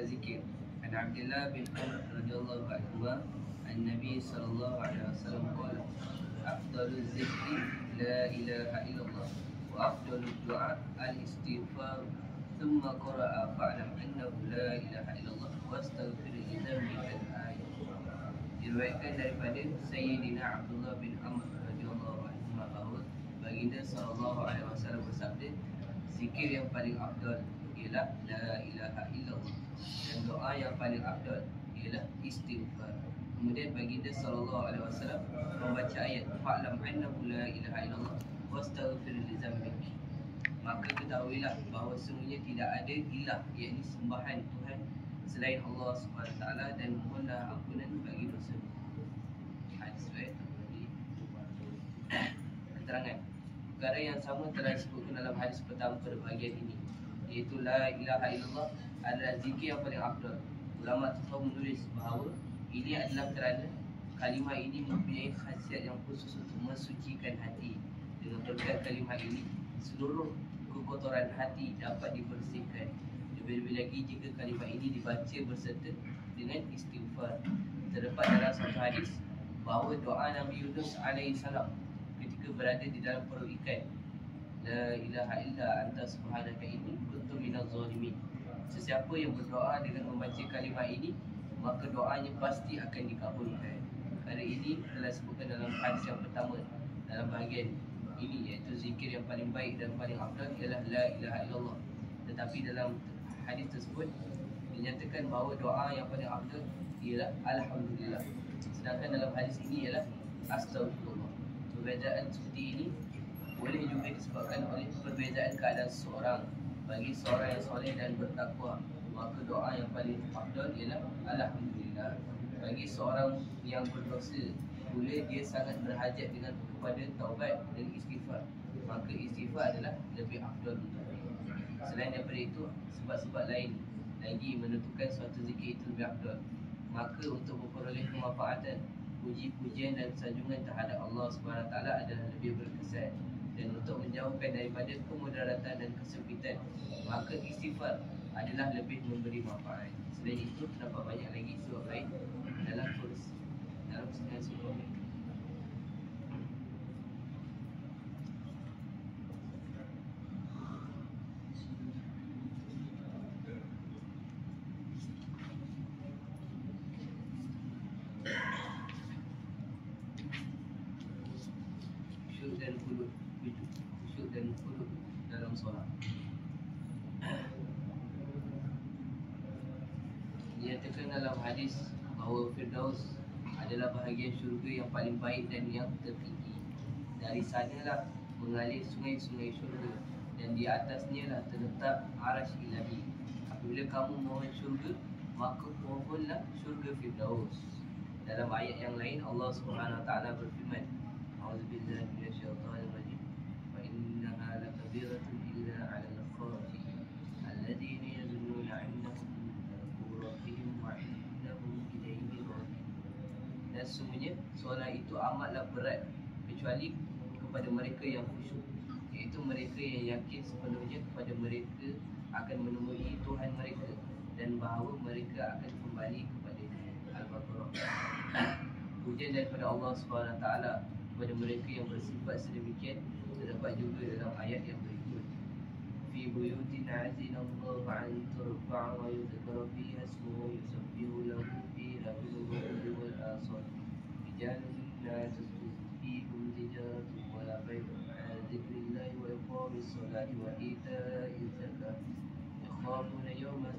zikir. An Abdullah bin Amr radhiyallahu anhu an Nabi sallallahu alaihi wasallam qala afdaluz zikri la ilaha illallah wa afdalud du'a al-istighfar thumma qara'a fa'lam annahu la ilaha illallah wastaghfir li dhanbika al-ayat. Diriwayatkan daripada Sayyidina Abdullah bin Amr radhiyallahu anhu bahawa baginda sallallahu alaihi wasallam bersabda, zikir yang paling afdal ialah la ilaha illallah dan doa yang paling afdal ialah istighfar. Kemudian baginda sallallahu alaihi wasallam membaca ayat fa'lam annahu la ilaha illallah wastaghfir li dzambik. Maka ketahuilah bahawa sesungguhnya tidak ada ilah, yakni sembahan Tuhan selain Allah Subhanahu taala, dan mohonlah ampunan bagi dosa. Hadis riwayat Tirmizi. Keterangan perkara yang sama telah disebutkan dalam hadis pertama pada bahagian ini, iaitu la ilaha illallah adalah zikir yang paling afdal. Ulama tasawuf menulis bahawa ini adalah kerana kalimah ini mempunyai khasiat yang khusus untuk mensucikan hati. Dengan berkat kalimah ini, seluruh kekotoran hati dapat dibersihkan. Lebih-lebih lagi jika kalimah ini dibaca berserta dengan istighfar. Terdapat dalam satu hadis bahawa doa Nabi Yunus AS ketika berada di dalam perut ikan, la ilaha illa anta subhanaka inni kuntu minaz zalimin. Sesiapa yang berdoa dengan membaca kalimah ini, maka doanya pasti akan dikabulkan. Perkara ini telah disebutkan dalam hadis yang pertama dalam bahagian ini, iaitu zikir yang paling baik dan paling afdal ialah la ilaha illallah. Tetapi dalam hadis tersebut dinyatakan bahawa doa yang paling afdal ialah alhamdulillah. Sedangkan dalam hadis ini ialah astagfirullah. Perbezaan seperti ini boleh juga disebabkan oleh perbezaan keadaan seseorang. Bagi seorang yang soleh dan bertakwa, maka doa yang paling afdal ialah alhamdulillah. Bagi seorang yang berdosa, pula dia sangat berhajat dengan kepada taubat dan istighfar, maka istighfar adalah lebih afdal untuknya. Selain daripada itu, sebab-sebab lain lagi menentukan suatu zikir itu lebih afdal. Maka untuk memperoleh kemanfaatan, puji-pujian dan sanjungan terhadap Allah SWT adalah lebih berkesan. Dan untuk menjauhkan daripada kemudaratan dan kesempitan, maka istighfar adalah lebih memberi manfaat. Selain itu, terdapat banyak lagi sebab lain dalam kesenangan surah. Khusyuk dan khudud dalam solat. Dinyatakan dalam hadis bahawa Firdaus adalah bahagian syurga yang paling baik dan yang tertinggi. Dari sanalah mengalir sungai-sungai syurga, dan di atasnya lah terletak arash ilahi. Apabila kamu mohon syurga, maka mohonlah syurga Firdaus. Dalam ayat yang lain Allah Subhanahu Wa Taala berfirman, A'udzubillahi minasyaitonir rajim. Wa innaha lakabiratun illa 'alal khashi'in alladziina yazunnuna 'annahum mulaqu rabbihim wa 'innahum ilayhi raji'un. Dan sesungguhnya solat itu amatlah berat kecuali kepada mereka yang khusyuk, iaitu mereka yang yakin sepenuhnya kepada mereka akan menemui Tuhan mereka dan bahawa mereka akan kembali kepada Al-Baqarah. Pujian daripada Allah Subhanahu Wa Taala kepada mereka yang bersifat sedemikian terdapat juga dalam ayat yang berikut. Fi buyutin azina Allah an turfa'a wa yudhkara fiha ismuhu yusabbihu lahu fiha bil-ghudwi wal asal. Rijalun la tulhihim tijaratun wa la bay'un 'an dzikrillahi wa iqamis salati wa ita'iz zakah. Yakhafuna yawman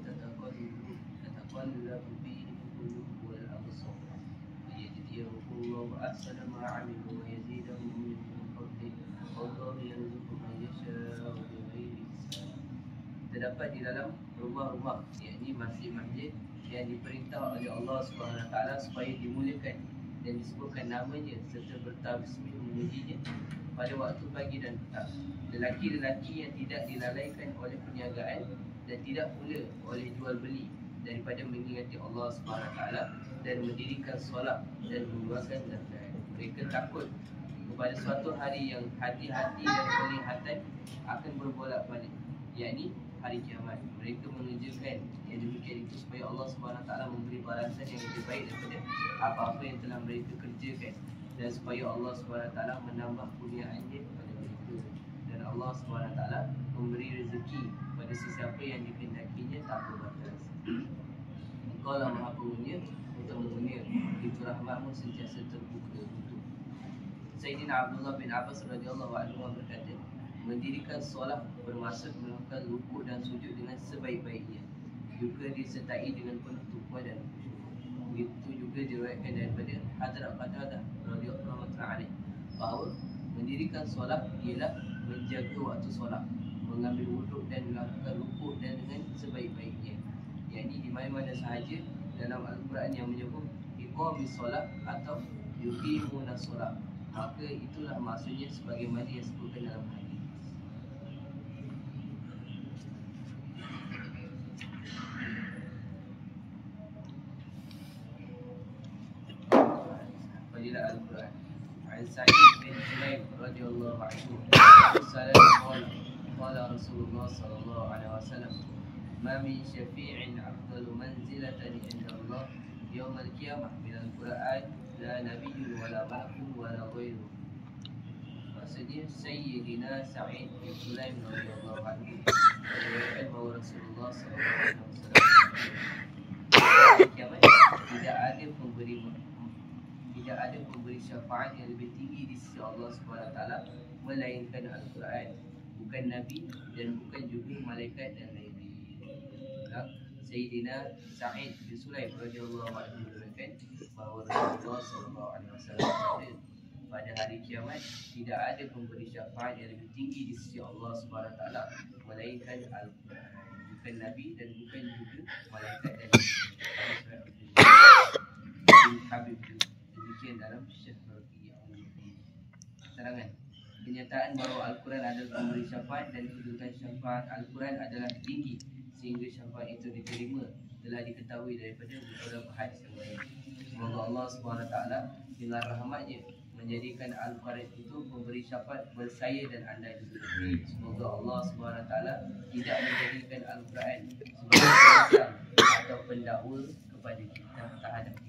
tataqallabu fihi al-qulub wal absar. Liyajziyahum ahsana ma 'amilu wa yazidahum min fadlihi. Wallahu yarzuqu man yasha'u bighairi hisab. Terdapat di dalam rumah-rumah, yakni masjid-masjid yang diperintah oleh Allah Subhanahu Wa Taala supaya dimuliakan dan disebutkan namanya serta bertasbih memujinya pada waktu pagi dan petang. Lelaki-lelaki yang tidak dilalaikan oleh perniagaan dan tidak pula oleh jual beli daripada mengingati Allah Subhanahu Wa Taala dan mendirikan solat dan mengeluarkan zakat. Mereka takut kepada suatu hari yang hati-hati dan penglihatan akan berbolak-balik, yakni hari kiamat. Mereka mengerjakan yang demikian itu supaya Allah SWT memberi balasan yang lebih baik daripada apa-apa yang telah mereka kerjakan, dan supaya Allah SWT menambah kurniaannya kepada mereka, dan Allah SWT memberi rezeki pada sesiapa yang dikehendakinya tanpa batas. Engkau lah Maha Pengunia untuk mengunia, itu rahmatmu sentiasa terbuka untuk. Sayyidina Abdullah bin Abbas radhiyallahu anhu berkata, mendirikan solat bermaksud melakukan rukuk dan sujud dengan sebaik-baiknya, juga disertai dengan penuh takwa dan khusyuk. Begitu juga diriwayatkan daripada Hadrat Qatadah radhiyallahu anhu bahawa mendirikan solat ialah menjaga waktu solat, mengambil wuduk dan melakukan rukuk dan dengan sebaik-baiknya. Yakni di mana-mana sahaja dalam Al-Quran yang menyebut iqamis solat atau yuqimunas solat, maka itulah maksudnya sebagaimana yang disebutkan dalam hadis. Fadilah Al-Quran. An Sa'id bin Junayd radhiyallahu anhu qala Rasulullah sallallahu alaihi wasallam, ma min syafi'in afdalu manzilatan inda Allah yawm al-qiyamah min al-Quran la nabiyyun wala malakun wala ghairuh. Maksudnya Sayyidina Sa'id bin Sulaim radhiyallahu anhu meriwayatkan bahawa Rasulullah sallallahu alaihi wasallam kiamat tidak ada pemberi syafaat yang lebih tinggi di sisi Allah SWT melainkan Al-Quran, bukan Nabi dan bukan juga malaikat dan lain-lain. Sayyidina Sa'id bin Sulaim radhiyallahu anhu meriwayatkan bahawa Rasulullah sallallahu alaihi wasallam bersabda, pada hari kiamat tidak ada pemberi syafaat yang lebih tinggi di sisi Allah SWT melainkan Al-Quran, bukan Nabi dan bukan juga malaikat dan Habib. Demikian dalam Syafaqiyah. Keterangan kenyataan bahawa Al-Quran adalah pemberi syafaat dan kedudukan syafaat Al-Quran adalah tinggi sehingga syafaat itu diterima telah diketahui daripada beberapa hadis yang lain. Semoga Allah SWT dengan rahmatnya menjadikan Al-Quran itu pemberi syafaat bersaya dan anda juga. Semoga Allah SWT tidak menjadikan Al-Quran sebagai penyesal atau pendakwa kepada kita terhadap kita.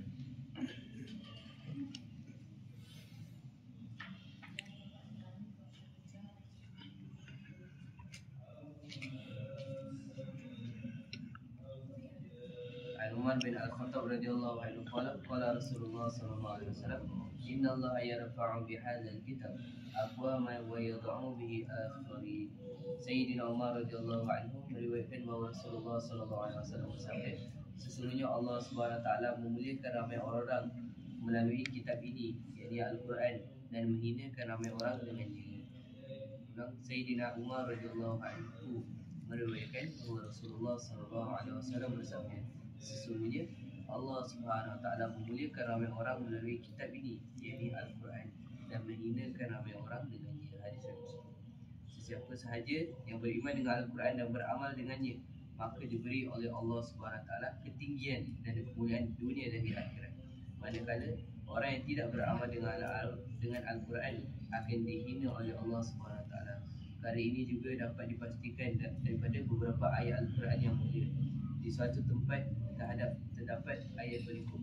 Umar bin Al-Khattab radhiyallahu anhu qala Rasulullah sallallahu alaihi wasallam, inna Allah yarfa'u bihadzal kitab aqwaman wa yad'u bihi akharin. Sayyidina Umar radhiyallahu anhu meriwayatkan bahawa Rasulullah sallallahu alaihi wasallam bersabda, sesungguhnya Allah Subhanahu wa taala memuliakan ramai orang melalui kitab ini, yakni Al-Quran, dan menghinakan ramai orang dengannya. Sayyidina Umar radhiyallahu anhu meriwayatkan bahawa Rasulullah sallallahu alaihi wasallam bersabda, sesungguhnya Allah Subhanahu wa taala memuliakan ramai orang melalui kitab ini, yakni Al-Quran, dan menghinakan ramai orang dengannya. Hadis tersebut. Sesiapa sahaja yang beriman dengan Al-Quran dan beramal dengannya, maka diberi oleh Allah Subhanahu wa taala ketinggian dan kemuliaan dunia dan di akhirat. Manakala orang yang tidak beramal dengan Al-Quran akan dihina oleh Allah Subhanahu wa taala. Perkara ini juga dapat dipastikan daripada beberapa ayat Al-Quran yang mulia. Di suatu tempat terdapat ayat berikut.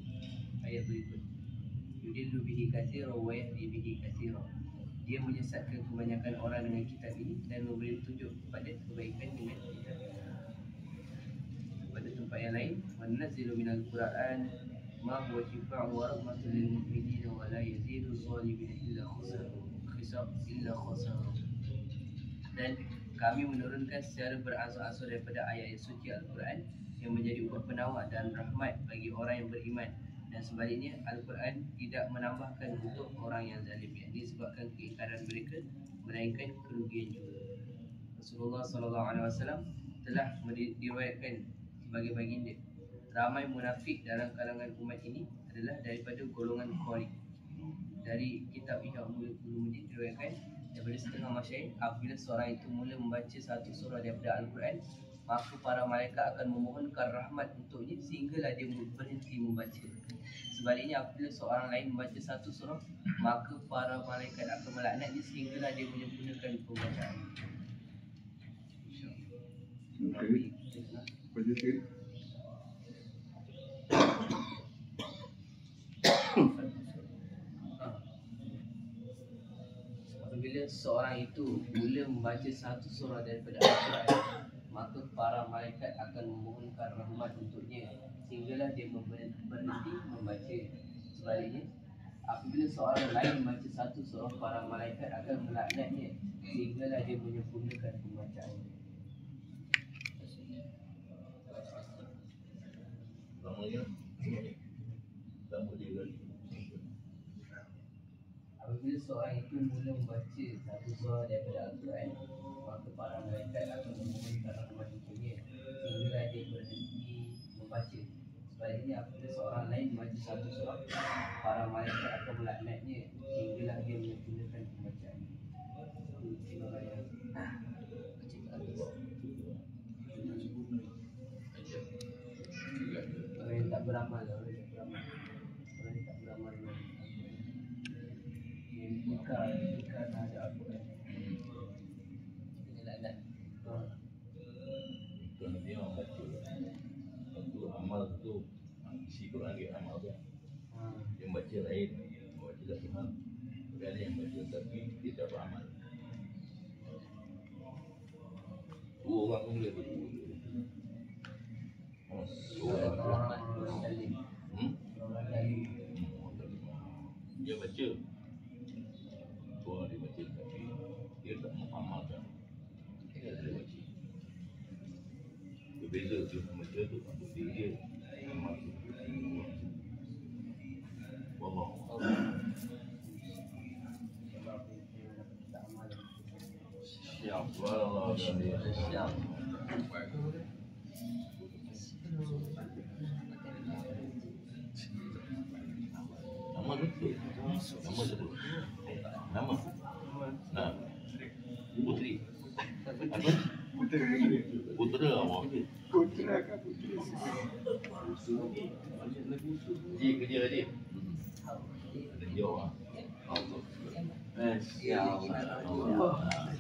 Yudillu bihi katsiran wa yahdi bihi katsiran. Dia menyesatkan kebanyakan orang dengan kitab ini dan memberi petunjuk kepada kebaikan dengan kitab ini. Pada tempat yang lain, wa nunazzilu minal Qur'an ma huwa shifaa'un wa rahmatun lil mu'minin wa la yazidu adh-dhalimina illa khasara. Dan kami menurunkan secara beransur-ansur daripada ayat-ayat suci Al-Quran yang menjadi ubat penawar dan rahmat bagi orang yang beriman, dan sebaliknya Al-Quran tidak menambahkan untuk orang yang zalim, yakni disebabkan keingkaran mereka melainkan kerugian juga. Rasulullah SAW telah diriwayatkan sebagai baginda, ramai munafik dalam kalangan umat ini adalah daripada golongan Quraish. Dari kitab Ihya Ulumuddin diriwayatkan daripada setengah masyayikh, apabila seorang itu mula membaca satu surah daripada Al-Quran, maka para malaikat akan memohonkan rahmat untuknya sehinggalah dia berhenti membaca. Sebaliknya, apabila seorang lain membaca satu surah, maka para malaikat akan melaknatnya sehinggalah dia menyempurnakan pembacaan. Okey. Positif. Apabila seorang itu mula membaca satu surah daripada Al-Quran, maka para malaikat akan memohonkan rahmat untuknya sehinggalah dia berhenti membaca. Sebaliknya, apabila seorang lain membaca satu surah, para malaikat akan melaknatnya sehinggalah dia menyempurnakan pembacaannya. Apabila seorang itu mula membaca satu surah daripada Al-Quran, maka para malaikat akan memohonkan rahmat untuknya sehinggalah dia berhenti membaca. Sebaliknya, apabila seorang lain membaca satu surah, para malaikat akan melaknatnya sehinggalah dia menyempurnakan pembacaannya. Orang yang tak beramal, orang yang tak beramal, orang yang tak beramal dengan Al-Quran, tak ada Al-Quran. Ini laknat. Dia orang baca untuk amal tu isi Quran dia amal tu. Yang baca lain, baca tak faham. Ada yang baca tapi dia tak beramal. Dua orang pun boleh berdua. Orang zalim. Orang zalim. Dia baca. Dua dia baca tapi dia tak mengamalkan. Dia tak baca. Berbeza tu baca tu untuk diri dia. Amal tu. Wallah. Siap. Wallah. Siap. Nama betul. Nama betul. Nama. Nah. Putri. Apa? Putera awak. Putra ke putri? Dia kerja dia. Dia jawab. Allah. Ya Allah.